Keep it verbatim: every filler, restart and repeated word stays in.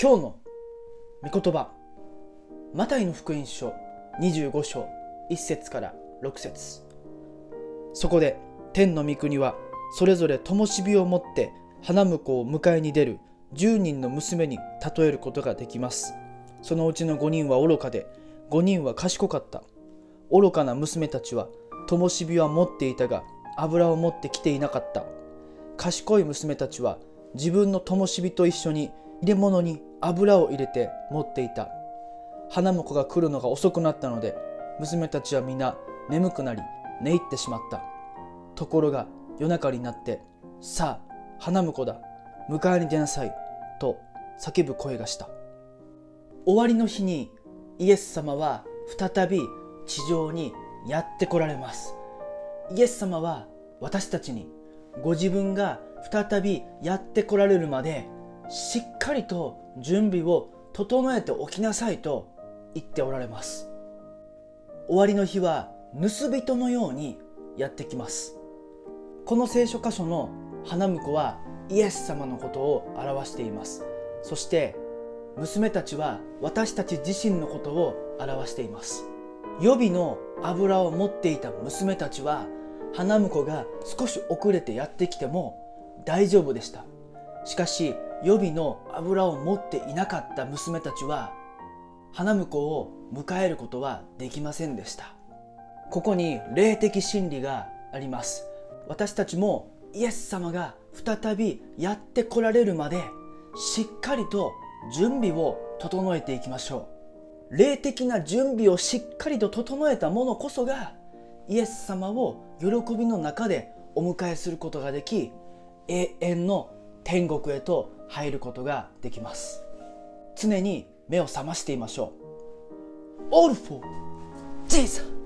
今日の御言葉、マタイの福音書にじゅうご章いっ節からろく節。そこで天の御国はそれぞれ灯火を持って花婿を迎えに出るじゅうにんの娘に例えることができます。そのうちのごにんは愚かで、ごにんは賢かった。愚かな娘たちは灯火は持っていたが油を持ってきていなかった。賢い娘たちは自分の灯火と一緒に入れ物に油を入れて持っていた。花婿が来るのが遅くなったので、娘たちは皆眠くなり寝入ってしまった。ところが夜中になって、さあ花婿だ、迎えに出なさいと叫ぶ声がした。終わりの日にイエス様は再び地上にやって来られます。イエス様は私たちにご自分が再びやって来られるまでしっかりと準備を整えておきなさいと言っておられます。終わりの日は盗人のようにやってきます。この聖書箇所の花婿はイエス様のことを表しています。そして娘たちは私たち自身のことを表しています。予備の油を持っていた娘たちは花婿が少し遅れてやってきても大丈夫でした。しかし予備の油を持っていなかった娘たちは花婿を迎えることはできませんでした。ここに霊的真理があります。私たちもイエス様が再びやって来られるまでしっかりと準備を整えていきましょう。霊的な準備をしっかりと整えたものこそがイエス様を喜びの中でお迎えすることができ、永遠の天国へと入ることができます。常に目を覚ましていましょう。All for Jesus!